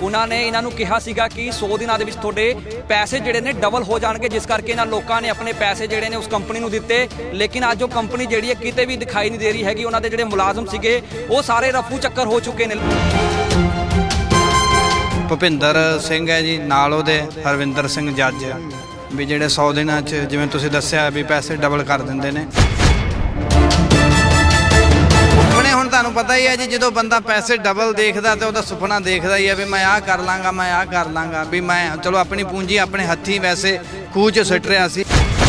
उन्होंने इन्हों कहा सीगा कि 100 दिनों के थोड़े पैसे जिहड़े ने डबल हो जाएंगे, जिस करके इन्होंने लोगों ने अपने पैसे जिहड़े ने उस कंपनी को दिते। लेकिन अज वो कंपनी जिहड़ी है किते भी दिखाई नहीं दे रही हैगी। उन्होंने जिहड़े मुलाजम सीगे वो सारे रफू चक्कर हो चुके हैं। भुपिंदर सिंह है जी, नाल ओहदे हरविंदर सिंह जज भी जिहड़े 100 दिनों जिवें तुसीं दस्सिया भी पैसे डबल कर दिंदे ने। ਹੁਣ ਤੁਹਾਨੂੰ ਪਤਾ ਹੀ ਹੈ ਜੀ, ਜਦੋਂ ਬੰਦਾ ਪੈਸੇ ਡਬਲ ਦੇਖਦਾ ਤੇ ਉਹਦਾ ਸੁਪਨਾ ਦੇਖਦਾ ਹੀ ਹੈ ਵੀ ਮੈਂ ਆਹ ਕਰ ਲਾਂਗਾ, ਮੈਂ ਆਹ ਕਰ ਲਾਂਗਾ, ਵੀ ਮੈਂ ਚਲੋ ਆਪਣੀ ਪੂੰਜੀ ਆਪਣੇ ਹੱਥੀਂ ਵੈਸੇ ਖੂਹ 'ਚ ਸੁੱਟ ਰਿਹਾ ਸੀ।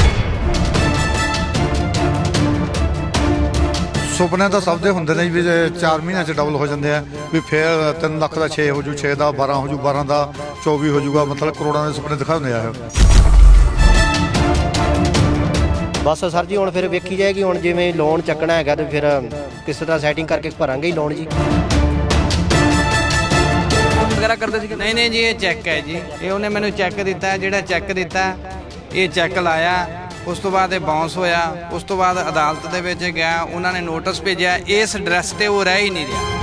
ਸੁਪਨੇ ਤਾਂ ਸਭ ਦੇ ਹੁੰਦੇ ਨੇ ਵੀ 4 ਮਹੀਨਿਆਂ 'ਚ ਡਬਲ ਹੋ ਜਾਂਦੇ ਆ, ਵੀ ਫਿਰ 3 ਲੱਖ ਦਾ 6 ਹੋ ਜੂ, 6 ਦਾ 12 ਹੋ ਜੂ, 12 ਦਾ 24 ਹੋ ਜੂਗਾ, ਮਤਲਬ ਕਰੋੜਾਂ ਦੇ ਸੁਪਨੇ ਦਿਖਾਉਂਦੇ ਆ। बस सर जी, हुण फिर वेखी जाएगी, हुण जिवें लोन चकना है तो फिर किस तरह सैटिंग करके भरांगे ही लोन जी। वगैरह करते सी? नहीं जी, ये चैक है जी, ये उन्हें मैंने चैक दिता है, जिहड़ा चैक दिता ये चैक लाया, उस तो बाद बाउंस होया, उस तो बाद अदालत दे विच गया, उन्होंने नोटिस भेजा, इस एड्रैस ते वो रह ही नहीं रहा।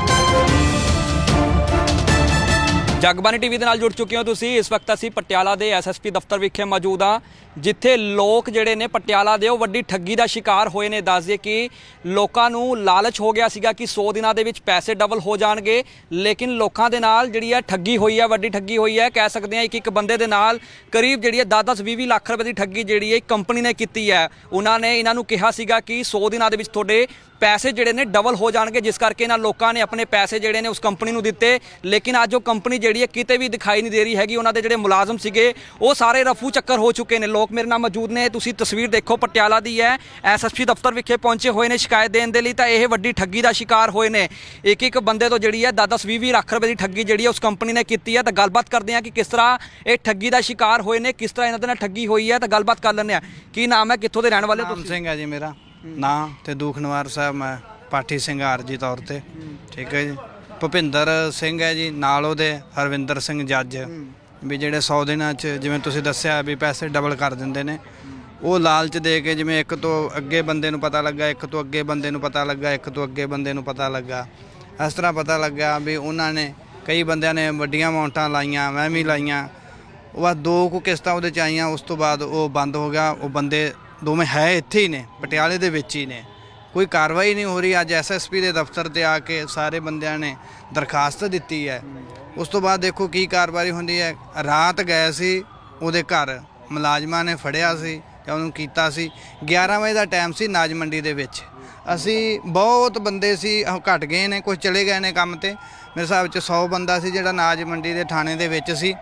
जगबानी टीवी के नाल जुड़ चुके हो तुसी। इस वक्त असी पटियाला के SSP दफ्तर विखे मौजूद हाँ, जिथे लोग जिहड़े ने पटियाला दे वड्डी ठगी का शिकार होए ने। दस दिए कि लोकां नूं लालच हो गया सीगा कि 100 दिनों के पैसे डबल हो जाणगे, लेकिन लोकां दे नाल जिहड़ी है ठगी हुई है, वड्डी ठगी हुई है। कह सकते हैं एक बंदे दे नाल करीब जिहड़ी है 10-20 लाख रुपए की ठगी जिहड़ी है कंपनी ने कीती है। उन्होंने इन्हां नूं कहा सीगा कि 100 दिनों के थोड़े पैसे जिहड़े ने डबल हो जाएंगे, जिस करके इन्हां लोकां ने अपने पैसे जिहड़े ने उस कंपनी नूं दिते। लेकिन अज वो कंपनी जिहड़ी है किते भी दिखाई नहीं दे रही हैगी। उन्हां दे जिहड़े मुलाजम सीगे वो सारे रफू चक्कर हो चुके हैं। लोग मेरे नाल मौजूद ने, तुसीं तस्वीर देखो पटियाला दी है, SSP दफ्तर विखे पहुंचे हुए ने शिकायत देने के लिए। तो यह वड्डी ठगी का शिकार होए ने। एक बंदे तो जिहड़ी है 10-20 लाख रुपए की ठगी जिहड़ी है उस कंपनी ने की है। तो गलबात करते हैं कि किस तरह ये ठगी का शिकार होए ने, किस तरह इन्हां दे नाल ठगी हुई है। तो गलबात कर लैंदे आ। की नाम है, कित्थों दे रहण वाले? नाम सिंह है जी मेरा नाम, ते दूखनवार साहब मैं पाठी सिंह आरजी तौर पर। ठीक है जी। भुपिंदर सिंह है जी, नाल ओहदे हरविंदर सिंह जज भी जिहड़े 100 दिनों जिवें तुसीं दस्सिया भी पैसे डबल कर दिंदे ने। वो लालच दे के जिवें एक तो अगे बंदे नूं पता लगा, एक तो अगे बंदे नूं पता लगा, एक तो अगे बंदे नूं पता लगा, इस तरह पता लगा भी उन्होंने कई बंदिਆਂ ने वड्डियां अमाउंटां लाइयां, मैं भी लाइयां। वो 2 कुछ किस्तां उहदे च आईयां, उस तो बाद वो बंद हो गया। वो बंदे दोवें है इत्थे ही ने, पटियाले दे विच ही ने, कोई कार्रवाई नहीं हो रही। अज SSP के दफ्तर से आके सारे बंदियां ने दरखास्त दी है। उस तो बाद देखो की कार्रवाई होंदी है। रात गए सी उहदे घर, मुलाजमां ने फड़िया सी ते उहनूं कीता सी। 11 बजे का टाइम सी नाज मंडी दे विच। असी बहुत बंदे सी, घट गए ने, कुछ चले गए ने काम ते। मेरे हिसाब च 100 बंदा सी जिहड़ा नाज मंडी के थाने दे विच सी।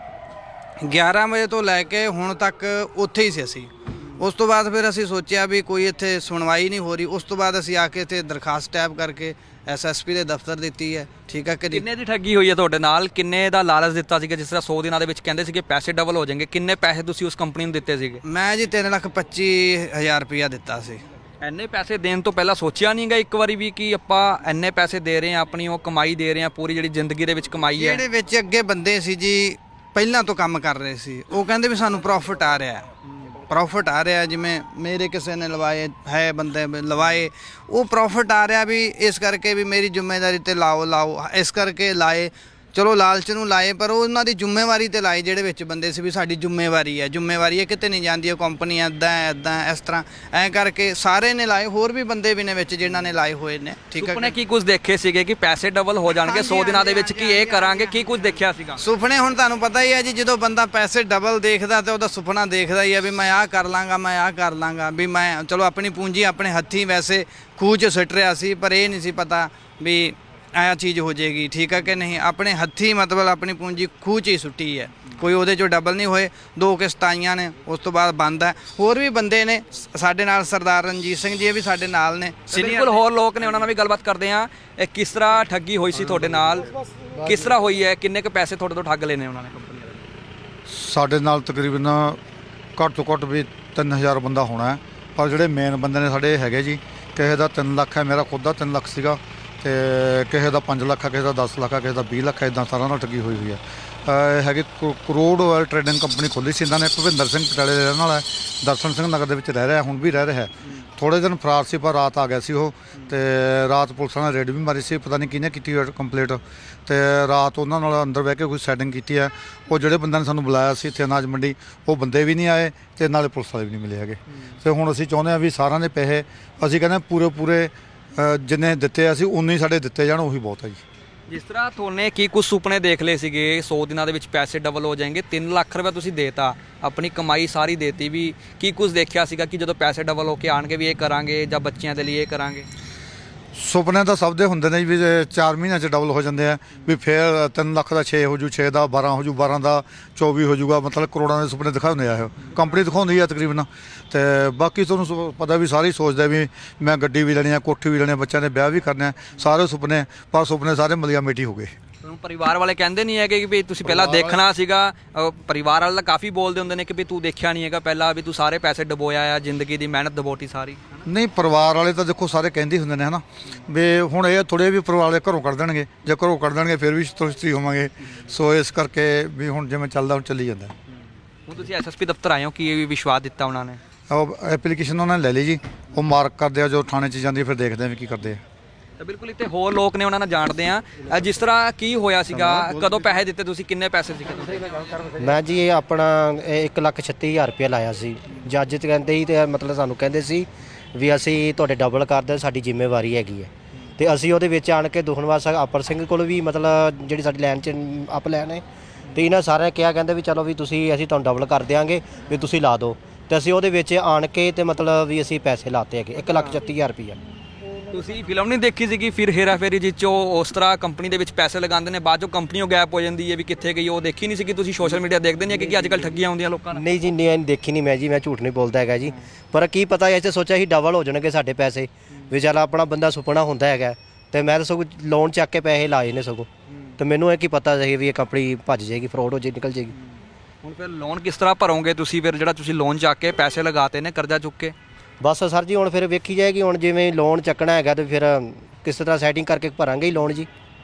11 बजे तो लैके हुण तक उत्थे ही सी असी। उस तो बाद फिर असी सोचा भी कोई इत्थे सुनवाई नहीं हो रही। उस तो बाद असी आके इत्थे दरखास्त टैप करके SSP के दफ्तर दी है। ठीक है कि किन्ने दी ठगी हुई है तुहाडे नाल? किन्ने दा लालच दिता सीगा? जिस तरह 100 दिनों के कहंदे सीगे पैसे डबल हो जाएंगे, किन्ने पैसे तुसीं उस कंपनी नूं दिते सीगे? मैं जी 3,25,000 रुपया दिता सी। इन्ने पैसे देने तो पहला सोचिया नहीं गा एक बारी भी कि आपां इन्ने पैसे दे रहे हैं, अपनी वो कमाई दे रहे हैं, पूरी जिहड़ी जिंदगी दे विच कमाई है। जिहड़े विच अगे बंदे सी जी पहलां तो काम कर रहे सी, वो कहंदे भी सानूं प्रॉफिट आ रहा है, प्रॉफिट आ रहा। जिमें मेरे किसी ने लवाए है, बंदे लवाए, वो प्रॉफिट आ रहा भी, इस करके भी मेरी जिम्मेदारी ते लाओ इस करके लाए। चलो लालच नूं लाए, पर उन्हां दी जिम्मेवारी ते लाए जिहड़े विच बंदे सी भी साडी जिम्मेवारी है, किते नहीं जांदी कंपनी इदां इस तरह ऐ करके सारे ने लाए। होर भी बंदे भी ने विच जिन्हां ने लाए होए ने। ठीक है। सुपने की कुछ देखे सीगे कि पैसे डबल हो जाणगे 100 दिनों दे विच, कि ये करांगे, की कुछ देखिया सीगा? सुपने हुण तुहानूं पता ही है जी, जदों बंदा पैसे डबल देखदा ते उहदा सुपना देखदा ही है भी मैं आह कर लांगा, मैं आह कर लांगा, भी मैं चलो अपनी पूंजी अपने हत्थीं वैसे खूह 'ਚ सुੱਟ ਰਿਹਾ ਸੀ, पर यह नहीं सी पता भी आह चीज़ हो जाएगी। ठीक है कि नहीं? अपने हत्थी मतलब अपनी पूंजी खूह 'ਚ ही सुट्टी है, कोई ਉਹਦੇ 'ਚੋਂ डबल नहीं होए। 2 किस्तां आईयां ने, उस तो बाद बंद है। होर भी बंदे ने साडे नाल, सरदार रणजीत सिंह जी भी साडे नाल ने, बिल्कुल होर लोग ने, उन्हां नाल भी गलबात करदे आ। किस तरह ठगी होई सी तुहाडे नाल, किस तरह होई है, किन्ने क पैसे तुहाडे तो ठग लेने उन्हां ने कंपनी वाले? साडे नाल तकरीबन घੱਟ ਤੋਂ ਘੱਟ भी 3000 बंदा होना है, पर ਜਿਹੜੇ मेन बंदे ने साडे हैगे जी, ਕਿਸੇ ਦਾ 3 ਲੱਖ है, मेरा खुद का 3 ਲੱਖ ਸੀਗਾ, ਤੇ ਕਿਸੇ ਦਾ 5 ਲੱਖ ਹੈ, ਕਿਸੇ ਦਾ 10 ਲੱਖ ਹੈ, ਕਿਸੇ ਦਾ 20 ਲੱਖ ਹੈ। ਇੱਦਾਂ ਸਾਰਿਆਂ ਨਾਲ ਠੱਗੀ ਹੋਈ ਹੈ। ਹੈਗੀ ਕਰੋੜ ਆਇਲ ਟ੍ਰੇਡਿੰਗ ਕੰਪਨੀ ਖੋਲ੍ਹੀ ਸੀ ਇਹਨਾਂ ਨੇ। ਭੁਪਿੰਦਰ ਸਿੰਘ ਪਟਿਆਲੇ ਦੇ ਰਹਿਣ ਵਾਲਾ ਹੈ, ਦਰਸ਼ਨ ਸਿੰਘ ਨਗਰ ਦੇ ਵਿੱਚ ਰਹਿ ਰਿਹਾ, ਹੁਣ ਵੀ ਰਹਿ ਰਿਹਾ। ਥੋੜ੍ਹੇ ਦਿਨ ਫਰਾਰ ਸੀ ਪਰ ਰਾਤ ਆ ਗਿਆ ਸੀ ਉਹ। ਤੇ ਰਾਤ ਪੁਲਿਸ ਨੇ ਰੇਡ ਵੀ ਮਾਰੀ ਸੀ, ਪਤਾ ਨਹੀਂ ਕਿਹਨੇ ਕੀਤੀ ਕੰਪਲੀਟ। ਤੇ ਰਾਤ ਉਹਨਾਂ ਨਾਲ ਅੰਦਰ ਬਹਿ ਕੇ ਕੋਈ ਸੈਟਿੰਗ ਕੀਤੀ ਹੈ। ਉਹ ਜਿਹੜੇ ਬੰਦਿਆਂ ਨੇ ਸਾਨੂੰ ਬੁਲਾਇਆ ਸੀ ਇੱਥੇ ਅਨਾਜ ਮੰਡੀ, ਉਹ ਬੰਦੇ ਵੀ ਨਹੀਂ ਆਏ ਤੇ ਨਾਲੇ ਪੁਲਿਸ ਵਾਲੇ ਵੀ ਨਹੀਂ ਮਿਲੇ ਹੈਗੇ। ਤੇ ਹੁਣ ਅਸੀਂ ਚਾਹੁੰਦੇ ਹਾਂ ਵੀ ਸਾਰਿਆਂ ਦੇ ਪੈਸੇ ਅਸੀਂ ਕਹਿੰਦੇ ਪੂਰੇ ਜਿੰਨੇ ਦਿੱਤੇ ਅਸੀਂ ਉਨੇ ਹੀ ਸਾਡੇ ਦਿੱਤੇ ਜਾਣ, ਉਹੀ ਬਹੁਤ ਹੈ ਜੀ। ਜਿਸ ਤਰ੍ਹਾਂ ਤੁਹਾਨੇ ਕੀ ਕੁਝ ਸੁਪਨੇ ਦੇਖ ਲਏ ਸੀਗੇ 100 ਦਿਨਾਂ ਦੇ ਵਿੱਚ ਪੈਸੇ ਡਬਲ ਹੋ ਜਾਣਗੇ, 3 ਲੱਖ ਰੁਪਏ ਤੁਸੀਂ ਦੇਤਾ, ਆਪਣੀ ਕਮਾਈ ਸਾਰੀ ਦੇਤੀ, ਵੀ ਕੀ ਕੁਝ ਦੇਖਿਆ ਸੀਗਾ ਕਿ ਜਦੋਂ ਪੈਸੇ ਡਬਲ ਹੋ ਕੇ ਆਣਗੇ ਵੀ ਇਹ ਕਰਾਂਗੇ ਜਾਂ ਬੱਚਿਆਂ ਦੇ ਲਈ ਇਹ ਕਰਾਂਗੇ? ਸੁਪਨੇ ਤਾਂ ਸਭ ਦੇ ਹੁੰਦੇ ਨੇ ਵੀ 4 ਮਹੀਨਿਆਂ 'ਚ ਡਬਲ ਹੋ ਜਾਂਦੇ ਆ, ਵੀ ਫਿਰ 3 ਲੱਖ ਦਾ 6 ਹੋ ਜੂ, 6 ਦਾ 12 ਹੋ ਜੂ, 12 ਦਾ 24 ਹੋ ਜੂਗਾ, ਮਤਲਬ ਕਰੋੜਾਂ ਦੇ ਸੁਪਨੇ ਦਿਖਾਉਂਦੇ ਆ ਇਹ ਕੰਪਨੀ ਦਿਖਾਉਂਦੀ ਆ ਤਕਰੀਬਨ। ਤੇ ਬਾਕੀ ਤੁਹਾਨੂੰ ਪਤਾ ਵੀ ਸਾਰੇ ਸੋਚਦੇ ਵੀ ਮੈਂ ਗੱਡੀ ਵੀ ਲੈਣੀ ਆ, ਕੋਠੀ ਵੀ ਲੈਣੀ ਆ, ਬੱਚਿਆਂ ਦੇ ਵਿਆਹ ਵੀ ਕਰਨੇ ਆ, ਸਾਰੇ ਸੁਪਨੇ, ਪਰ ਸੁਪਨੇ ਸਾਰੇ ਮਲੀਆ ਮੇਟੀ ਹੋ ਗਏ। ਤੁਹਾਨੂੰ ਪਰਿਵਾਰ ਵਾਲੇ ਕਹਿੰਦੇ ਨਹੀਂ ਹੈਗੇ ਕਿ ਵੀ ਤੁਸੀਂ ਪਹਿਲਾਂ ਦੇਖਣਾ ਸੀਗਾ? ਪਰਿਵਾਰ ਵਾਲੇ ਤਾਂ ਕਾਫੀ ਬੋਲਦੇ ਹੁੰਦੇ ਨੇ ਕਿ ਵੀ ਤੂੰ ਦੇਖਿਆ ਨਹੀਂ ਹੈਗਾ ਪਹਿਲਾਂ, ਵੀ ਤੂੰ ਸਾਰੇ ਪੈਸੇ ਡਬੋਇਆ ਆ, ਜ਼ਿੰਦਗੀ ਦੀ ਮਿਹਨਤ ਦਬੋਟੀ ਸਾਰੀ। ਨਹੀਂ, ਪਰਿਵਾਰ ਵਾਲੇ ਤਾਂ ਦੇਖੋ ਸਾਰੇ ਕਹਿੰਦੇ ਹੁੰਦੇ ਨੇ ਹੈ ਨਾ, ਵੀ ਹੁਣ ਇਹ ਥੋੜ੍ਹੇ ਵੀ ਪਰਿਵਾਰ ਵਾਲੇ ਘਰੋਂ ਕੱਢ ਦੇਣਗੇ, ਜੇ ਘਰੋਂ ਕੱਢ ਦੇਣਗੇ ਫਿਰ ਵੀ ਸੰਤੁਸ਼ਟੀ ਹੋਵਾਂਗੇ। ਸੋ ਇਸ ਕਰਕੇ ਵੀ ਹੁਣ ਜਿਵੇਂ ਚੱਲਦਾ ਹੁਣ ਚੱਲੀ ਜਾਂਦਾ। ਹੁਣ ਤੁਸੀਂ ਐਸਐਸਪੀ ਦਫ਼ਤਰ ਆਏ ਹੋ, ਕੀ ਵਿਸ਼ਵਾਸ ਦਿੱਤਾ ਉਹਨਾਂ ਨੇ? ਉਹ ਐਪਲੀਕੇਸ਼ਨ ਉਹਨਾਂ ਨੇ ਲੈ ਲਈ ਜੀ, ਉਹ ਮਾਰਕ ਕਰਦੇ ਆ, ਜੋ ਥਾਣੇ 'ਚ ਜਾਂਦੀ ਫਿਰ ਦੇਖਦੇ ਆ ਵੀ ਕੀ ਕਰਦੇ ਆ। ਤਾਂ ਬਿਲਕੁਲ ਇੱਥੇ ਹੋਰ ਲੋਕ ਨੇ, ਉਹਨਾਂ ਨਾਲ ਜਾਣਦੇ ਆ। ਜਿਸ ਤਰ੍ਹਾਂ ਕੀ ਹੋਇਆ ਸੀਗਾ, ਕਦੋਂ ਪੈਸੇ ਦਿੱਤੇ ਤੁਸੀਂ, ਕਿੰਨੇ ਪੈਸੇ ਸੀਗੇ ਤੁਸੀਂ? ਮੈਂ ਜੀ ਇਹ ਆਪਣਾ 1,36,000 ਰੁਪਇਆ ਲਾਇਆ ਸੀ। ਜੱਜ ਤੇ ਕਹਿੰਦੇ ਸੀ ਤੇ ਮਤਲਬ ਸਾਨੂੰ ਕਹਿੰਦੇ ਸੀ ਵੀ ਅਸੀਂ ਤੁਹਾਡੇ ਡਬਲ ਕਰਦੇ, ਸਾਡੀ ਜ਼ਿੰਮੇਵਾਰੀ ਹੈਗੀ ਹੈ। ਤੇ ਅਸੀਂ ਉਹਦੇ ਵਿੱਚ ਆਣ ਕੇ ਦੁਖਨਵਾਰ ਸਾਹਿਬ ਅਪਰ ਸਿੰਘ ਕੋਲ ਵੀ ਮਤਲਬ ਜਿਹੜੀ ਸਾਡੀ ਲਾਈਨ 'ਚ ਅਪ ਲਾਈਨ ਹੈ, ਤੇ ਇਹਨਾਂ ਸਾਰਿਆਂ ਕਿਹਾ, ਕਹਿੰਦੇ ਵੀ ਚਲੋ ਵੀ ਅਸੀਂ ਤੁਹਾਨੂੰ ਡਬਲ ਕਰ ਦਿਆਂਗੇ, ਵੀ ਤੁਸੀਂ ਲਾ ਦਿਓ। ਤੇ ਅਸੀਂ ਉਹਦੇ ਵਿੱਚ ਆਣ ਕੇ ਤੇ ਮਤਲਬ ਵੀ ਅਸੀਂ ਪੈਸੇ ਲਾਤੇ ਹੈਗੇ 1,36,000 ਰੁਪਇਆ। ਤੁਸੀਂ ਫਿਲਮ ਨਹੀਂ ਦੇਖੀ ਸੀਗੀ ਫਿਰ ਹੇਰਾ ਫੇਰੀ, ਜਿਸ 'ਚ ਉਸ ਤਰ੍ਹਾਂ ਕੰਪਨੀ ਦੇ ਵਿੱਚ ਪੈਸੇ ਲਗਾਉਂਦੇ ਨੇ, ਬਾਅਦ 'ਚੋਂ ਕੰਪਨੀ ਉਹ ਗਾਇਬ ਹੋ ਜਾਂਦੀ ਹੈ, ਵੀ ਕਿੱਥੇ ਗਈ ਉਹ ਦੇਖੀ ਨਹੀਂ ਸੀਗੀ ਤੁਸੀਂ? ਸੋਸ਼ਲ ਮੀਡੀਆ ਦੇਖਦੇ ਨਹੀਂ ਕਿ ਅੱਜ ਕੱਲ੍ਹ ਠੱਗੀਆਂ ਆਉਂਦੀਆਂ ਲੋਕਾਂ ਨਾਲ? ਨਹੀਂ ਜੀ, ਨਹੀਂ ਦੇਖੀ ਨਹੀਂ ਮੈਂ ਜੀ, ਮੈਂ ਝੂਠ ਨਹੀਂ ਬੋਲਦਾ ਹੈਗਾ ਜੀ। ਪਰ ਕੀ ਪਤਾ ਐਸੇ ਸੋਚਿਆ ਸੀ ਡਬਲ ਹੋ ਜਾਣਗੇ ਸਾਡੇ ਪੈਸੇ, ਵੀ ਚੱਲ ਆਪਣਾ ਬੰਦਾ ਸੁਪਨਾ ਹੁੰਦਾ ਹੈਗਾ। ਤੇ ਮੈਂ ਤਾਂ ਸਗੋਂ ਲੋਨ ਚੱਕ ਕੇ ਪੈਸੇ ਲਾਏ ਨੇ ਸਗੋਂ, ਤੇ ਮੈਨੂੰ ਇਹ ਕੀ ਪਤਾ ਸੀ ਵੀ ਇਹ ਕੰਪਨੀ ਭੱਜ ਜਾਏਗੀ, ਫਰੋਡ ਹੋ ਜੇ, ਨਿਕਲ ਜਾਏਗੀ। ਹੁਣ ਫਿਰ ਲੋਨ ਕਿਸ ਤਰ੍ਹਾਂ ਭਰੋਗੇ ਤੁਸੀਂ ਫਿਰ, ਜਿਹੜਾ ਤੁਸੀਂ ਲੋਨ ਚੱਕ ਕੇ ਪੈਸੇ ਲਗਾਤੇ ਨੇ ਕਰਜ਼ਾ ਚੁੱਕ ਕੇ? ਬਸ ਸਰ ਜੀ ਹੁਣ ਫਿਰ ਵੇਖੀ ਜਾਏਗੀ, ਹੁਣ ਜਿਵੇਂ ਲੋਨ ਚੱਕਣਾ ਹੈਗਾ ਤੇ ਫਿਰ ਕਿਸ ਤਰ੍ਹਾਂ ਸੈਟਿੰਗ ਕਰਕੇ ਭਰਾਂਗੇ ਹੀ ਲੋਨ ਜੀ।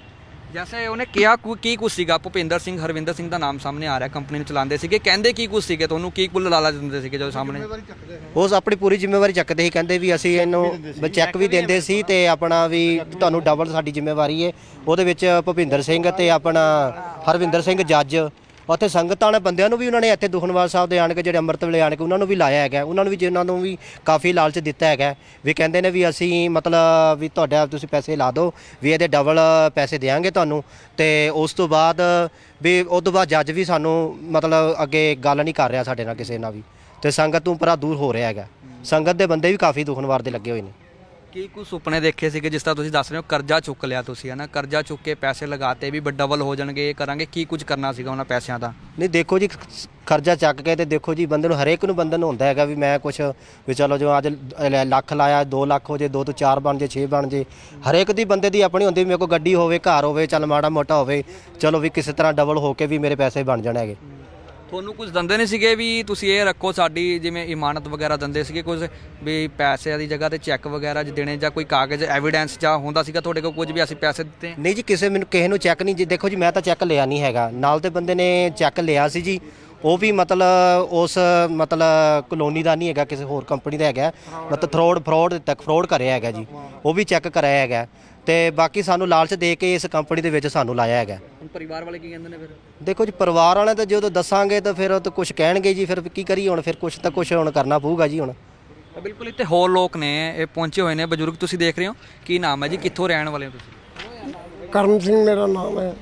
ਜੈਸੇ ਉਹਨੇ ਕਿਹਾ ਕੀ ਕੁਛ ਸੀਗਾ, ਭੁਪਿੰਦਰ ਸਿੰਘ, ਹਰਵਿੰਦਰ ਸਿੰਘ ਦਾ ਨਾਮ ਸਾਹਮਣੇ ਆ ਰਿਹਾ, ਕੰਪਨੀ ਨੂੰ ਚਲਾਉਂਦੇ ਸੀਗੇ, ਕਹਿੰਦੇ ਕੀ ਕੁਛ ਸੀਗੇ ਤੁਹਾਨੂੰ, ਕੀ ਕੁੱਲ ਲਾਲਚ ਦਿੰਦੇ ਸੀਗੇ ਜਦੋਂ ਸਾਹਮਣੇ? ਉਸ ਆਪਣੀ ਪੂਰੀ ਜ਼ਿੰਮੇਵਾਰੀ ਚੱਕਦੇ ਸੀ, ਕਹਿੰਦੇ ਵੀ ਅਸੀਂ ਇਹਨੂੰ ਚੈੱਕ ਵੀ ਦਿੰਦੇ ਸੀ ਤੇ ਆਪਣਾ ਵੀ ਤੁਹਾਨੂੰ ਡਬਲ ਸਾਡੀ ਜ਼ਿੰਮੇਵਾਰੀ ਹੈ। ਉਹਦੇ ਵਿੱਚ ਭੁਪਿੰਦਰ ਸਿੰਘ ਤੇ ਆਪਣਾ ਹਰਵਿੰਦਰ ਸਿੰਘ ਜੱਜ, ਉੱਥੇ ਸੰਗਤਾਂ ਨੇ ਬੰਦਿਆਂ ਨੂੰ ਵੀ ਉਹਨਾਂ ਨੇ ਇੱਥੇ ਦੁਖਨਵਾਰ ਸਾਹਿਬ ਦੇ ਆਣ ਕੇ ਜਿਹੜੇ ਅੰਮ੍ਰਿਤ ਵੇਲੇ ਆਣ ਕੇ ਉਹਨਾਂ ਨੂੰ ਵੀ ਲਾਇਆ ਹੈਗਾ, ਉਹਨਾਂ ਨੂੰ ਵੀ ਜਿਹਨਾਂ ਨੂੰ ਵੀ ਕਾਫੀ ਲਾਲਚ ਦਿੱਤਾ ਹੈਗਾ, ਵੀ ਕਹਿੰਦੇ ਨੇ ਵੀ ਅਸੀਂ ਮਤਲਬ ਵੀ ਤੁਹਾਡਾ ਤੁਸੀਂ ਪੈਸੇ ਲਾ ਦਿਓ, ਵੀ ਇਹਦੇ ਡਬਲ ਪੈਸੇ ਦੇਵਾਂਗੇ ਤੁਹਾਨੂੰ। ਤੇ ਉਸ ਤੋਂ ਬਾਅਦ ਵੀ ਉਸ ਤੋਂ ਬਾਅਦ ਜੱਜ ਵੀ ਸਾਨੂੰ ਮਤਲਬ ਅੱਗੇ ਗੱਲ ਨਹੀਂ ਕਰ ਰਿਹਾ ਸਾਡੇ ਨਾਲ ਕਿਸੇ ਨਾਲ ਵੀ, ਤੇ ਸੰਗਤ ਤੋਂ ਪਰਾਂ ਦੂਰ ਹੋ ਰਿਹਾ ਹੈਗਾ। ਸੰਗਤ ਦੇ ਬੰਦੇ ਵੀ ਕਾਫੀ ਦੁਖਨਵਾਰ ਦੇ ਲੱਗੇ ਹੋਏ ਨੇ। ਕੀ ਕੁਝ ਸੁਪਨੇ ਦੇਖੇ ਸੀਗੇ, ਜਿਸ ਤਰ੍ਹਾਂ ਤੁਸੀਂ ਦੱਸ ਰਹੇ ਹੋ ਕਰਜ਼ਾ ਚੁੱਕ ਲਿਆ ਤੁਸੀਂ ਹੈ ਨਾ, ਕਰਜ਼ਾ ਚੁੱਕ ਕੇ ਪੈਸੇ ਲਗਾਤੇ ਵੀ ਡਬਲ ਹੋ ਜਾਣਗੇ, ਇਹ ਕਰਾਂਗੇ, ਕੀ ਕੁਝ ਕਰਨਾ ਸੀਗਾ ਉਹਨਾਂ ਪੈਸਿਆਂ ਦਾ? ਨਹੀਂ ਦੇਖੋ ਜੀ, ਕਰਜ਼ਾ ਚੱਕ ਕੇ ਤੇ ਦੇਖੋ ਜੀ ਬੰਦੇ ਨੂੰ ਹਰੇਕ ਨੂੰ ਬੰਦੇ ਨੂੰ ਹੁੰਦਾ ਹੈਗਾ ਵੀ ਮੈਂ ਕੁਛ ਵੀ ਚਲੋ ਜੋ ਅੱਜ ਲੱਖ ਲਾਇਆ 2 ਲੱਖ ਹੋ ਜੇ, 2 ਤੋਂ 4 ਬਣ ਜੇ, 6 ਬਣ ਜੇ, ਹਰੇਕ ਦੀ ਬੰਦੇ ਦੀ ਆਪਣੀ ਹੁੰਦੀ। ਮੇਰੇ ਕੋਲ ਗੱਡੀ ਹੋਵੇ, ਘਰ ਹੋਵੇ, ਚੱਲ ਮਾੜਾ ਮੋਟਾ ਹੋਵੇ, ਚਲੋ ਵੀ ਕਿਸੇ ਤਰ੍ਹਾਂ ਡਬਲ ਹੋ ਕੇ ਵੀ ਮੇਰੇ ਪੈਸੇ ਬਣ ਜਾਣ ਹੈਗੇ। ਤੁਹਾਨੂੰ ਕੁਝ ਦਿੰਦੇ ਨਹੀਂ ਸੀਗੇ ਵੀ ਤੁਸੀਂ ਇਹ ਰੱਖੋ ਸਾਡੀ, ਜਿਵੇਂ ਇਮਾਨਤ ਵਗੈਰਾ ਦਿੰਦੇ ਸੀਗੇ ਕੁਝ, ਵੀ ਪੈਸਿਆਂ ਦੀ ਜਗ੍ਹਾ ਤੇ ਚੈੱਕ ਵਗੈਰਾ ਦੇਣੇ ਜਾਂ ਕੋਈ ਕਾਗਜ਼ ਐਵੀਡੈਂਸ ਜਾਂ ਹੁੰਦਾ ਸੀਗਾ ਤੁਹਾਡੇ ਕੋਲ ਕੁਝ ਵੀ ਅਸੀਂ ਪੈਸੇ ਦਿੱਤੇ? ਨਹੀਂ ਜੀ, ਕਿਸੇ ਨੂੰ ਚੈੱਕ ਨਹੀਂ ਜੀ। ਦੇਖੋ ਜੀ ਮੈਂ ਤਾਂ ਚੈੱਕ ਲਿਆ ਨਹੀਂ ਹੈਗਾ, ਨਾਲ ਦੇ ਬੰਦੇ ਨੇ ਚੈੱਕ ਲਿਆ ਸੀ ਜੀ, ਉਹ ਵੀ ਮਤਲਬ ਉਸ ਮਤਲਬ ਕਲੋਨੀ ਦਾ ਨਹੀਂ ਹੈਗਾ, ਕਿਸੇ ਹੋਰ ਕੰਪਨੀ ਦਾ ਹੈਗਾ, ਮਤਲਬ ਫਰੋਡ ਕਰਿਆ ਹੈਗਾ ਜੀ, ਉਹ ਵੀ ਚੈੱਕ ਕਰਾਇਆ ਹੈਗਾ। ਤੇ ਬਾਕੀ ਸਾਨੂੰ ਲਾਲਚ ਦੇ ਕੇ ਇਸ ਕੰਪਨੀ ਦੇ ਵਿੱਚ ਸਾਨੂੰ ਲਾਇਆ ਹੈਗਾ। ਹੁਣ ਪਰਿਵਾਰ ਵਾਲੇ ਕੀ ਕਹਿੰਦੇ ਨੇ ਫਿਰ? ਦੇਖੋ ਜੀ, ਪਰਿਵਾਰ ਵਾਲੇ ਤਾਂ ਜਦੋਂ ਦੱਸਾਂਗੇ ਤਾਂ ਫਿਰ ਉਹ ਤਾਂ ਕੁਝ ਕਹਿਣਗੇ ਜੀ, ਫਿਰ ਕੀ ਕਰੀਏ ਹੁਣ, ਫਿਰ ਕੁਝ ਹੁਣ ਕਰਨਾ ਪਊਗਾ ਜੀ ਹੁਣ। ਬਿਲਕੁਲ ਇੱਥੇ ਹੋਰ ਲੋਕ ਨੇ, ਇਹ ਪਹੁੰਚੇ ਹੋਏ ਨੇ ਬਜ਼ੁਰਗ, ਤੁਸੀਂ ਦੇਖ ਰਹੇ ਹੋ। ਕੀ ਨਾਮ ਹੈ ਜੀ, ਕਿੱਥੋਂ ਰਹਿਣ ਵਾਲੇ ਹੋ ਤੁਸੀਂ? ਕਰਮ ਸਿੰਘ ਮੇਰਾ ਨਾਮ ਹੈ।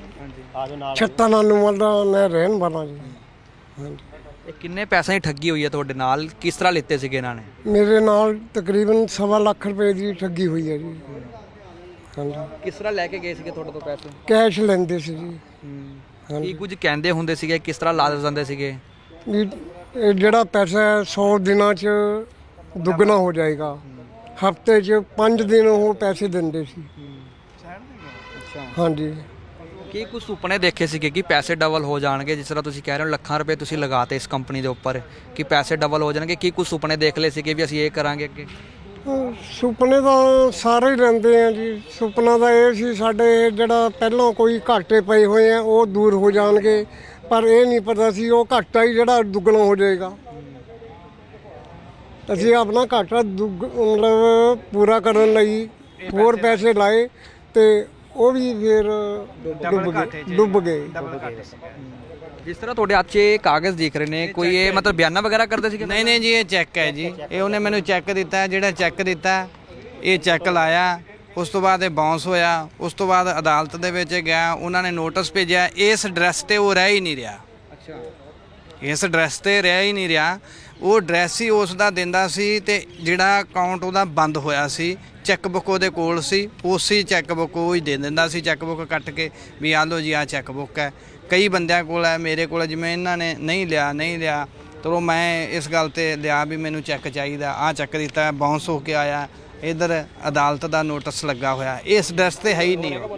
ਛੱਤਾ ਨਾਨੂਵਾਲ ਦਾ ਮੈਂ ਰਹਿਣ ਵਾਲਾ ਜੀ। ਹਾਂਜੀ। ਇਹ ਕਿੰਨੇ ਪੈਸਿਆਂ ਦੀ ਠੱਗੀ ਹੋਈ ਹੈ ਤੁਹਾਡੇ ਨਾਲ, ਕਿਸ ਤਰ੍ਹਾਂ ਲਿੱਤੇ ਸੀਗੇ ਇਹਨਾਂ ਨੇ? ਮੇਰੇ ਨਾਲ ਤਕਰੀਬਨ 1.25 ਲੱਖ ਰੁਪਏ ਦੀ ਠੱਗੀ ਹੋਈ ਹੈ ਜੀ। ਹਾਂਜੀ। ਕਿਸ ਤਰ੍ਹਾਂ ਲੈ ਕੇ ਗਏ ਸੀਗੇ ਤੁਹਾਡੇ ਤੋਂ ਪੈਸੇ? ਕੈਸ਼ ਲੈਂਦੇ ਸੀ ਜੀ। ਕੀ ਕੁਝ ਕਹਿੰਦੇ ਹੁੰਦੇ ਸੀਗੇ, ਕਿਸ ਤਰ੍ਹਾਂ ਲਾਲਚ ਦਿੰਦੇ ਸੀਗੇ? ਵੀ ਇਹ ਜਿਹੜਾ ਪੈਸਾ 100 ਦਿਨਾਂ 'ਚ ਦੁੱਗਣਾ ਹੋ ਜਾਏਗਾ, ਹਫਤੇ 'ਚ 5 ਦਿਨ ਉਹ ਪੈਸੇ ਦਿੰਦੇ ਸੀ। ਹਾਂਜੀ। ਕੀ ਕੁਝ ਸੁਪਨੇ ਦੇਖੇ ਸੀਗੇ ਕਿ ਪੈਸੇ ਡਬਲ ਹੋ ਜਾਣਗੇ, ਜਿਸ ਤਰ੍ਹਾਂ ਤੁਸੀਂ ਕਹਿ ਰਹੇ ਹੋ ਲੱਖਾਂ ਰੁਪਏ ਤੁਸੀਂ ਲਗਾਤੇ ਇਸ ਕੰਪਨੀ ਦੇ ਉੱਪਰ ਕਿ ਪੈਸੇ ਡਬਲ ਹੋ ਜਾਣਗੇ, ਕੀ ਕੁਝ ਸੁਪਨੇ ਦੇਖ ਲਏ ਸੀਗੇ ਵੀ ਅਸੀਂ ਇਹ ਕਰਾਂਗੇ ਅੱਗੇ? ਸੁਪਨੇ ਤਾਂ ਸਾਰੇ ਹੀ ਰਹਿੰਦੇ ਆ ਜੀ। ਸੁਪਨਾ ਤਾਂ ਇਹ ਸੀ ਸਾਡੇ ਜਿਹੜਾ ਪਹਿਲਾਂ ਕੋਈ ਘਾਟੇ ਪਏ ਹੋਏ ਆ ਉਹ ਦੂਰ ਹੋ ਜਾਣਗੇ, ਪਰ ਇਹ ਨਹੀਂ ਪਤਾ ਸੀ ਉਹ ਘਾਟਾ ਹੀ ਜਿਹੜਾ ਦੁੱਗਣਾ ਹੋ ਜਾਏਗਾ। ਅਸੀਂ ਆਪਣਾ ਘਾਟਾ ਮਤਲਬ ਪੂਰਾ ਕਰਨ ਲਈ ਹੋਰ ਪੈਸੇ ਲਾਏ ਤੇ ਉਹ ਵੀ ਫਿਰ ਡੁੱਬ ਗਏ। ਜਿਸ ਤਰ੍ਹਾਂ ਤੁਹਾਡੇ ਹੱਥ 'ਚ ਇਹ ਕਾਗਜ਼ ਦਿਖ ਰਹੇ ਨੇ, ਕੋਈ ਇਹ ਮਤਲਬ ਬਿਆਨਾ ਵਗੈਰਾ ਕਰਦੇ ਸੀਗੇ? ਨਹੀਂ ਜੀ, ਇਹ ਚੈੱਕ ਹੈ ਜੀ। ਇਹ ਉਹਨੇ ਮੈਨੂੰ ਚੈੱਕ ਦਿੱਤਾ, ਜਿਹੜਾ ਚੈੱਕ ਦਿੱਤਾ ਇਹ ਚੈੱਕ ਲਾਇਆ, ਉਸ ਤੋਂ ਬਾਅਦ ਇਹ ਬਾਉਂਸ ਹੋਇਆ। ਉਸ ਤੋਂ ਬਾਅਦ ਅਦਾਲਤ ਦੇ ਵਿੱਚ ਗਿਆ, ਉਹਨਾਂ ਨੇ ਨੋਟਿਸ ਭੇਜਿਆ। ਇਸ ਐਡਰੈਸ ਤੇ ਉਹ ਰਹਿ ਹੀ ਨਹੀਂ ਰਿਹਾ। ਅੱਛਾ, ਇਸ ਐਡਰੈਸ ਤੇ ਰਹਿ ਹੀ ਨਹੀਂ ਰਿਹਾ। ਉਹ ਐਡਰੈਸ ਹੀ ਉਸ ਦਾ ਦਿੰਦਾ ਸੀ ਤੇ ਜਿਹੜਾ ਅਕਾਊਂਟ ਉਹਦਾ ਬੰਦ ਹੋਇਆ ਸੀ, ਚੈੱਕ ਬੁੱਕ ਉਹਦੇ ਕੋਲ ਸੀ, ਉਸੇ ਚੈੱਕ ਬੁੱਕ ਉਹ ਹੀ ਦੇ ਦਿੰਦਾ ਸੀ। ਚੈੱਕ ਬੁੱਕ ਕੱਟ ਕੇ ਵੀ ਆ ਲਓ ਜੀ, ਆਹ ਚੈੱਕ ਬੁੱਕ ਹੈ। ਕਈ ਬੰਦਿਆਂ ਕੋਲ ਹੈ, ਮੇਰੇ ਕੋਲ ਜਿਵੇਂ ਇਹਨਾਂ ਨੇ ਨਹੀਂ ਲਿਆ ਚਲੋ ਮੈਂ ਇਸ ਗੱਲ ਤੇ ਲਿਆ ਵੀ ਮੈਨੂੰ ਚੈੱਕ ਚਾਹੀਦਾ। ਆਹ ਚੈੱਕ ਦਿੱਤਾ, ਬਾਉਂਸ ਹੋ ਕੇ ਆਇਆ। ਇੱਧਰ ਅਦਾਲਤ ਦਾ ਨੋਟਿਸ ਲੱਗਾ ਹੋਇਆ, ਇਸ ਐਡਰੈਸ ਤੇ ਹੈ ਹੀ ਨਹੀਂ ਉਹ।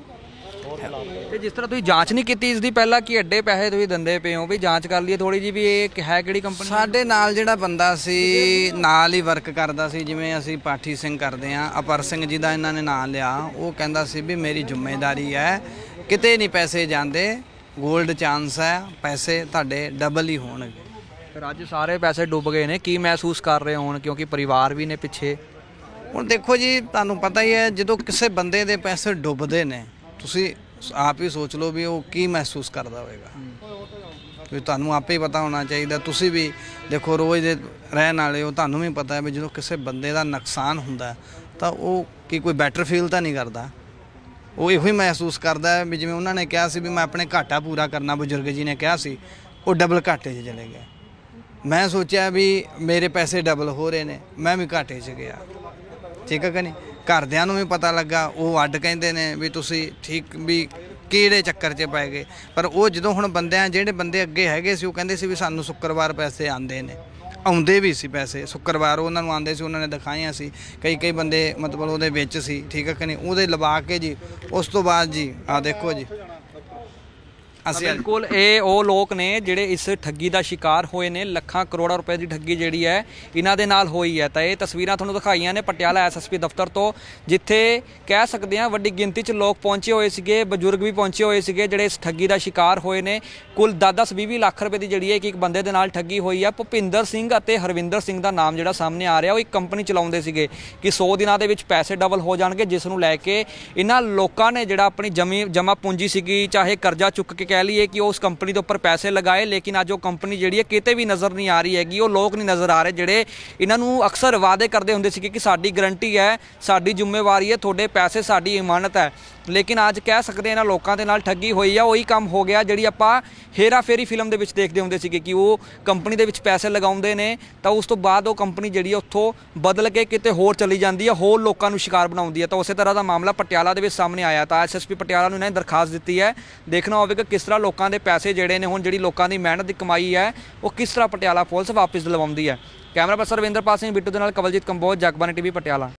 ਤੇ ਜਿਸ ਤਰ੍ਹਾਂ ਤੁਸੀਂ ਜਾਂਚ ਨਹੀਂ ਕੀਤੀ ਇਸ ਦੀ ਪਹਿਲਾਂ ਕਿ ਐਡੇ ਪੈਸੇ ਤੁਸੀਂ ਦਿੰਦੇ ਪਏ ਹੋ, ਵੀ ਜਾਂਚ ਕਰ ਲਈਏ ਥੋੜੀ ਜੀ ਵੀ ਇਹ ਹੈ ਕਿਹੜੀ ਕੰਪਨੀ? ਸਾਡੇ ਨਾਲ ਜਿਹੜਾ ਬੰਦਾ ਸੀ, ਨਾਲ ਹੀ ਵਰਕ ਕਰਦਾ ਸੀ, ਜਿਵੇਂ ਅਸੀਂ ਪਾਠੀ ਸਿੰਘ ਕਰਦੇ ਹਾਂ, ਅਪਰ ਸਿੰਘ ਜੀ ਦਾ ਇਹਨਾਂ ਨੇ ਨਾਂ ਲਿਆ। ਉਹ ਕਹਿੰਦਾ ਸੀ ਵੀ ਮੇਰੀ ਜ਼ਿੰਮੇਵਾਰੀ ਹੈ, ਕਿਤੇ ਨਹੀਂ ਪੈਸੇ ਜਾਂਦੇ, ਗੋਲਡ ਚਾਂਸ ਹੈ, ਪੈਸੇ ਤੁਹਾਡੇ ਡਬਲ ਹੀ ਹੋਣਗੇ। ਫਿਰ ਅੱਜ ਸਾਰੇ ਪੈਸੇ ਡੁੱਬ ਗਏ ਨੇ, ਕੀ ਮਹਿਸੂਸ ਕਰ ਰਹੇ ਹੋਣ? ਕਿਉਂਕਿ ਪਰਿਵਾਰ ਵੀ ਨੇ ਪਿੱਛੇ। ਹੁਣ ਦੇਖੋ ਜੀ, ਤੁਹਾਨੂੰ ਪਤਾ ਹੀ ਹੈ, ਜਦੋਂ ਕਿਸੇ ਬੰਦੇ ਦੇ ਪੈਸੇ ਡੁੱਬਦੇ ਨੇ, ਤੁਸੀਂ ਆਪ ਹੀ ਸੋਚ ਲਓ ਵੀ ਉਹ ਕੀ ਮਹਿਸੂਸ ਕਰਦਾ ਹੋਵੇਗਾ। ਵੀ ਤੁਹਾਨੂੰ ਆਪੇ ਹੀ ਪਤਾ ਹੋਣਾ ਚਾਹੀਦਾ। ਤੁਸੀਂ ਵੀ ਦੇਖੋ, ਰੋਜ਼ ਦੇ ਰਹਿਣ ਵਾਲੇ ਹੋ, ਤੁਹਾਨੂੰ ਵੀ ਪਤਾ ਹੈ ਵੀ ਜਦੋਂ ਕਿਸੇ ਬੰਦੇ ਦਾ ਨੁਕਸਾਨ ਹੁੰਦਾ ਤਾਂ ਉਹ ਕੀ ਕੋਈ ਬੈਟਰ ਫੀਲ ਤਾਂ ਨਹੀਂ ਕਰਦਾ। ਉਹ ਇਹੋ ਹੀ ਮਹਿਸੂਸ ਕਰਦਾ ਹੈ ਵੀ ਜਿਵੇਂ ਉਹਨਾਂ ਨੇ ਕਿਹਾ ਸੀ ਵੀ ਮੈਂ ਆਪਣੇ ਘਾਟਾ ਪੂਰਾ ਕਰਨਾ, ਬਜ਼ੁਰਗ ਜੀ ਨੇ ਕਿਹਾ ਸੀ, ਉਹ ਡਬਲ ਘਾਟੇ 'ਚ ਚਲੇ ਗਏ। ਮੈਂ ਸੋਚਿਆ ਵੀ ਮੇਰੇ ਪੈਸੇ ਡਬਲ ਹੋ ਰਹੇ ਨੇ, ਮੈਂ ਵੀ ਘਾਟੇ 'ਚ ਗਿਆ। ਠੀਕ ਹੈ ਕਿ ਨਹੀਂ? ਘਰਦਿਆਂ ਨੂੰ ਵੀ ਪਤਾ ਲੱਗਾ, ਉਹ ਅੱਡ ਕਹਿੰਦੇ ਨੇ ਵੀ ਤੁਸੀਂ ਠੀਕ ਵੀ ਕਿਹੜੇ ਚੱਕਰ 'ਚ ਪੈ ਗਏ। ਪਰ ਉਹ ਜਦੋਂ ਹੁਣ ਜਿਹੜੇ ਬੰਦੇ ਅੱਗੇ ਹੈਗੇ ਸੀ, ਉਹ ਕਹਿੰਦੇ ਸੀ ਵੀ ਸਾਨੂੰ ਸ਼ੁੱਕਰਵਾਰ ਪੈਸੇ ਆਉਂਦੇ ਨੇ, ਆਉਂਦੇ ਵੀ ਸੀ ਪੈਸੇ ਸ਼ੁੱਕਰਵਾਰ ਉਹਨਾਂ ਨੂੰ ਆਉਂਦੇ ਸੀ। ਉਹਨਾਂ ਨੇ ਦਿਖਾਈਆਂ ਸੀ, ਕਈ ਬੰਦੇ ਮਤਲਬ ਉਹਦੇ ਵਿੱਚ ਸੀ। ਠੀਕ ਹੈ ਕਿ ਨਹੀਂ? ਉਹਦੇ ਲਵਾ ਕੇ ਜੀ, ਉਸ ਤੋਂ ਬਾਅਦ ਜੀ ਆਹ ਦੇਖੋ ਜੀ, ਅਸੀਂ ਬਿਲਕੁਲ ਇਹ ਉਹ ਲੋਕ ਨੇ ਜਿਹੜੇ ਇਸ ਠੱਗੀ ਦਾ ਸ਼ਿਕਾਰ ਹੋਏ ਨੇ। ਲੱਖਾਂ ਕਰੋੜਾਂ ਰੁਪਏ ਦੀ ਠੱਗੀ ਜਿਹੜੀ ਹੈ ਇਹਨਾਂ ਦੇ ਨਾਲ ਹੋਈ ਹੈ। ਤਾਂ ਇਹ ਤਸਵੀਰਾਂ ਤੁਹਾਨੂੰ ਦਿਖਾਈਆਂ ਨੇ ਪਟਿਆਲਾ ਐਸਐਸਪੀ ਦਫ਼ਤਰ ਤੋਂ, ਜਿੱਥੇ ਕਹਿ ਸਕਦੇ ਹਾਂ ਵੱਡੀ ਗਿਣਤੀ 'ਚ ਲੋਕ ਪਹੁੰਚੇ ਹੋਏ ਸੀਗੇ, ਬਜ਼ੁਰਗ ਵੀ ਪਹੁੰਚੇ ਹੋਏ ਸੀਗੇ ਜਿਹੜੇ ਇਸ ਠੱਗੀ ਦਾ ਸ਼ਿਕਾਰ ਹੋਏ ਨੇ। ਕੁੱਲ 10-20 ਲੱਖ ਰੁਪਏ ਦੀ ਜਿਹੜੀ ਹੈ ਇੱਕ ਬੰਦੇ ਦੇ ਨਾਲ ਠੱਗੀ ਹੋਈ ਹੈ। ਭੁਪਿੰਦਰ ਸਿੰਘ ਅਤੇ ਹਰਵਿੰਦਰ ਸਿੰਘ ਦਾ ਨਾਮ ਜਿਹੜਾ ਸਾਹਮਣੇ ਆ ਰਿਹਾ, ਉਹ ਇੱਕ ਕੰਪਨੀ ਚਲਾਉਂਦੇ ਸੀਗੇ ਕਿ 100 ਦਿਨਾਂ ਦੇ ਵਿੱਚ ਪੈਸੇ ਡਬਲ ਹੋ ਜਾਣਗੇ, ਜਿਸ ਨੂੰ ਲੈ ਕੇ ਇਹਨਾਂ ਲੋਕਾਂ ਨੇ ਜਿਹੜਾ ਆਪਣੀ ਜਮ੍ਹਾਂ ਪੂੰਜੀ ਸੀਗੀ, ਚਾਹੇ ਕਰਜ਼ਾ ਚੁੱਕ ਕੇ ਕਹਿ ਲਈਏ ਕਿ ਉਸ ਕੰਪਨੀ ਦੇ ਉੱਪਰ ਪੈਸੇ ਲਗਾਏ। ਲੇਕਿਨ ਅੱਜ ਉਹ ਕੰਪਨੀ ਜਿਹੜੀ ਹੈ ਕਿਤੇ ਵੀ ਨਜ਼ਰ ਨਹੀਂ ਆ ਰਹੀ ਹੈਗੀ। ਉਹ ਲੋਕ ਨਹੀਂ ਨਜ਼ਰ ਆ ਰਹੇ ਜਿਹੜੇ ਇਹਨਾਂ ਨੂੰ ਅਕਸਰ ਵਾਅਦੇ ਕਰਦੇ ਹੁੰਦੇ ਸੀਗੇ ਕਿ ਸਾਡੀ ਗਰੰਟੀ ਹੈ, ਸਾਡੀ ਜ਼ਿੰਮੇਵਾਰੀ ਹੈ, ਤੁਹਾਡੇ ਪੈਸੇ ਸਾਡੀ ਇਮਾਨਤ ਹੈ। ਲੇਕਿਨ ਅੱਜ ਕਹਿ ਸਕਦੇ ਇਹਨਾਂ ਲੋਕਾਂ ਦੇ ਨਾਲ ਠੱਗੀ ਹੋਈ ਆ। ਉਹੀ ਕੰਮ ਹੋ ਗਿਆ ਜਿਹੜੀ ਆਪਾਂ ਹੇਰਾ ਫੇਰੀ ਫਿਲਮ ਦੇ ਵਿੱਚ ਦੇਖਦੇ ਹੁੰਦੇ ਸੀਗੇ ਕਿ ਉਹ ਕੰਪਨੀ ਦੇ ਵਿੱਚ ਪੈਸੇ ਲਗਾਉਂਦੇ ਨੇ ਤਾਂ ਉਸ ਤੋਂ ਬਾਅਦ ਉਹ ਕੰਪਨੀ ਜਿਹੜੀ ਉੱਥੋਂ ਬਦਲ ਕੇ ਕਿਤੇ ਹੋਰ ਚਲੀ ਜਾਂਦੀ ਹੈ, ਹੋਰ ਲੋਕਾਂ ਨੂੰ ਸ਼ਿਕਾਰ ਬਣਾਉਂਦੀ ਹੈ। ਤਾਂ ਉਸੇ ਤਰ੍ਹਾਂ ਦਾ ਮਾਮਲਾ ਪਟਿਆਲਾ ਦੇ ਵਿੱਚ ਸਾਹਮਣੇ ਆਇਆ। ਤਾਂ ਐਸਐਸਪੀ ਪਟਿਆਲਾ ਨੂੰ ਇਹਨਾਂ ਨੇ ਦਰਖਾਸਤ ਦਿੱਤੀ ਹੈ। ਦੇਖਣਾ ਹੋਵੇਗਾ ਕਿਸ ਤਰ੍ਹਾਂ ਲੋਕਾਂ ਦੇ ਪੈਸੇ ਜਿਹੜੇ ਨੇ, ਹੁਣ ਜਿਹੜੀ ਲੋਕਾਂ ਦੀ ਮਿਹਨਤ ਦੀ ਕਮਾਈ ਹੈ, ਉਹ ਕਿਸ ਤਰ੍ਹਾਂ ਪਟਿਆਲਾ ਪੁਲਿਸ ਵਾਪਸ ਦਿਲਵਾਉਂਦੀ ਹੈ। ਕੈਮਰਾ ਪਰਸਨ ਰਵਿੰਦਰਪਾਲ ਸਿੰਘ ਬਿੱਟੂ ਦੇ ਨਾਲ ਕਵਲਜੀਤ ਕੰਬੋਜ, ਜਗਬਾਣੀ ਟੀਵੀ ਪਟਿਆਲਾ।